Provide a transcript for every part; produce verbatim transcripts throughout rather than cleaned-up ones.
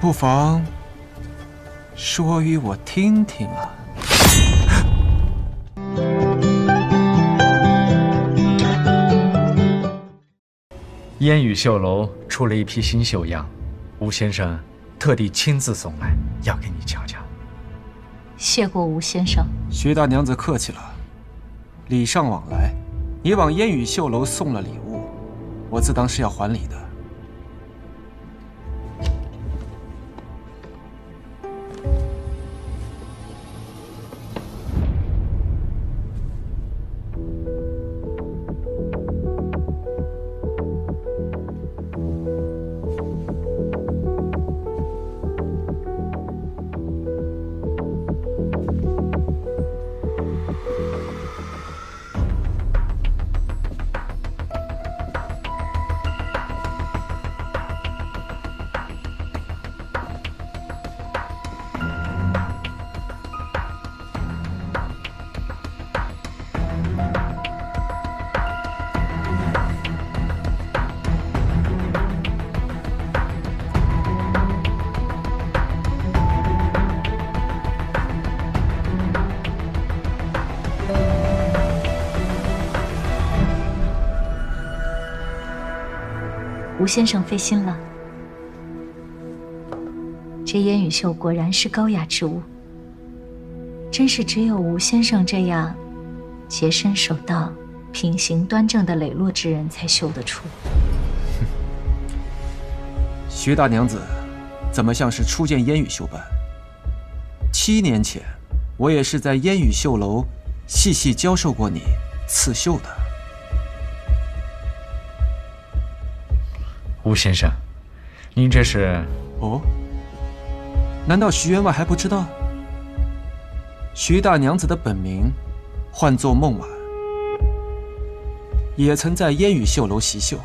不妨说与我听听啊。 烟雨绣楼出了一批新绣样，吴先生特地亲自送来，要给你瞧瞧。 谢过吴先生。 徐大娘子客气了，礼尚往来，你往烟雨绣楼送了礼物，我自当是要还礼的。 吴先生费心了，这烟雨绣果然是高雅之物，真是只有吴先生这样洁身守道、品行端正的磊落之人才绣得出。 徐大娘子，怎么像是初见烟雨绣般？七年前，我也是在烟雨绣楼细细教授过你刺绣的。 吴先生，您这是…… 哦，难道徐员外还不知道？徐大娘子的本名唤作孟婉，也曾在烟雨绣楼习绣。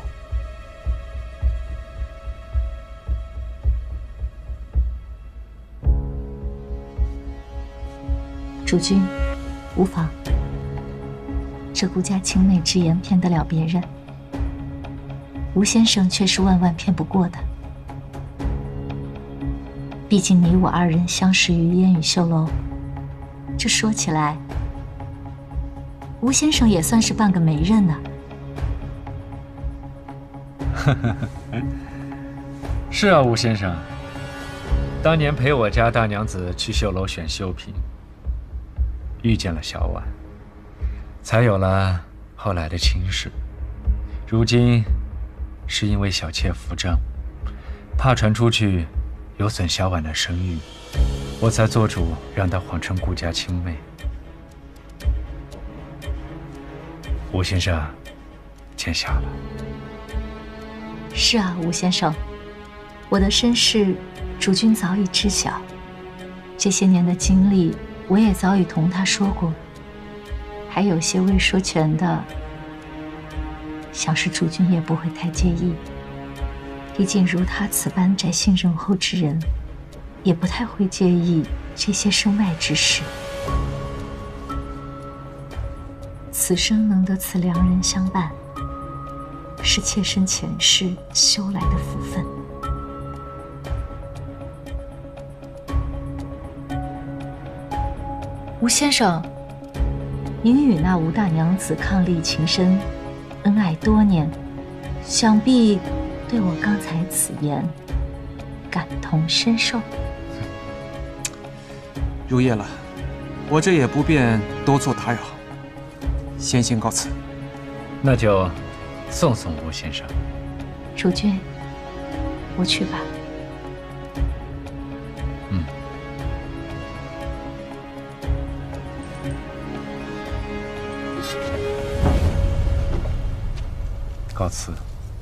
主君，无妨。这顾家青媚之言骗得了别人，吴先生却是万万骗不过的。毕竟你我二人相识于烟雨绣楼，这说起来，吴先生也算是半个媒人呢。 是啊，吴先生，当年陪我家大娘子去绣楼选绣品，遇见了小婉，才有了后来的亲事。如今是因为小妾扶正，怕传出去有损小婉的声誉，我才做主让她谎称顾家亲妹。吴先生，见笑了。 是啊，吴先生，我的身世，主君早已知晓。这些年的经历，我也早已同他说过，还有些未说全的，想是主君也不会太介意。毕竟如他此般宅心仁厚之人，也不太会介意这些身外之事。此生能得此良人相伴，是妾身前世修来的福分。吴先生，您与那吴大娘子伉俪情深，恩爱多年，想必对我刚才此言感同身受。 入夜了，我这也不便多做打扰，先行告辞。 那就送送吴先生。 主君，我去吧。 嗯。告辞。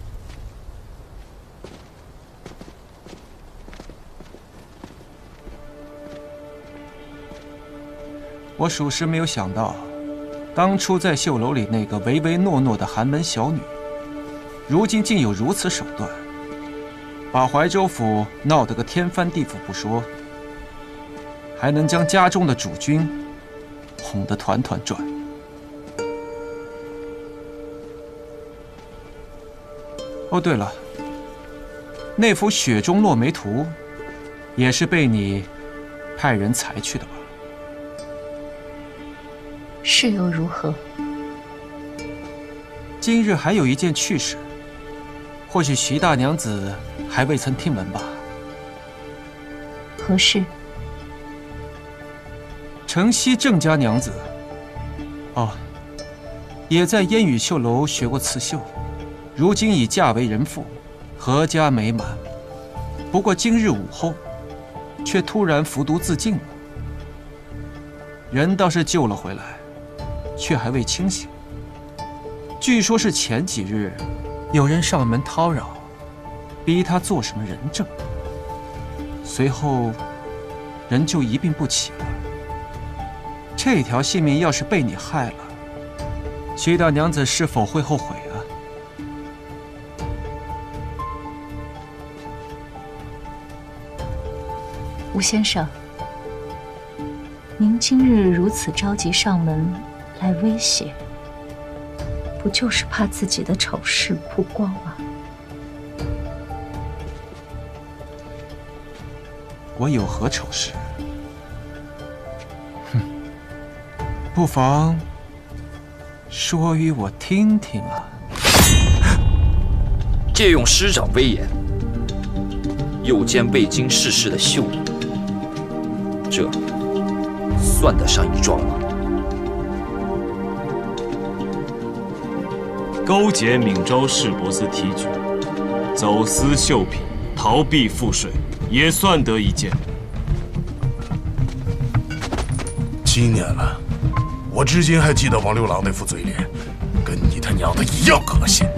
我属实没有想到，当初在绣楼里那个唯唯诺诺的寒门小女，如今竟有如此手段，把怀州府闹得个天翻地覆不说，还能将家中的主君哄得团团转。哦，对了，那幅《雪中落梅图》 也是被你派人裁去的吧？ 是又如何？ 今日还有一件趣事，或许徐大娘子还未曾听闻吧？ 何事？ 城西郑家娘子，哦，也在烟雨绣楼学过刺绣，如今已嫁为人妇，阖家美满。不过今日午后，却突然服毒自尽了。人倒是救了回来，却还未清醒。据说是前几日，有人上门叨扰，逼他做什么人证，随后人就一病不起了。这条性命要是被你害了，徐大娘子是否会后悔啊？ 吴先生，您今日如此着急上门来威胁，不就是怕自己的丑事曝光吗？ 我有何丑事？哼，不妨说与我听听啊！ 借用师长威严，诱奸未经世事的秀女，这算得上一桩吗？ 勾结闽州市舶司提举，走私绣品，逃避赋税，也算得一件。 七年了，我至今还记得王六郎那副嘴脸，跟你他娘的一样恶心。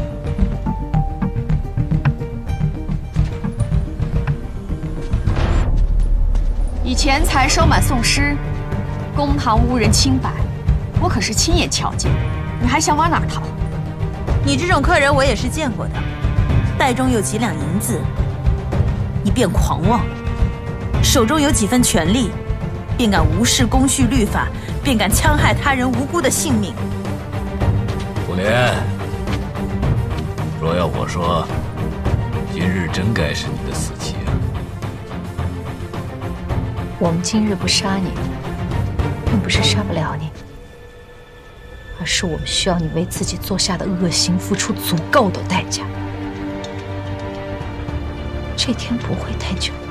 以钱财收买宋师，公堂污人清白，我可是亲眼瞧见。你还想往哪儿逃？ 你这种客人我也是见过的，袋中有几两银子，你便狂妄；手中有几分权力，便敢无视公序律法，便敢戕害他人无辜的性命。 妇联，若要我说，今日真该是你的死期啊！ 我们今日不杀你，并不是杀不了你，而是我们需要你为自己做下的恶行付出足够的代价。这天不会太久。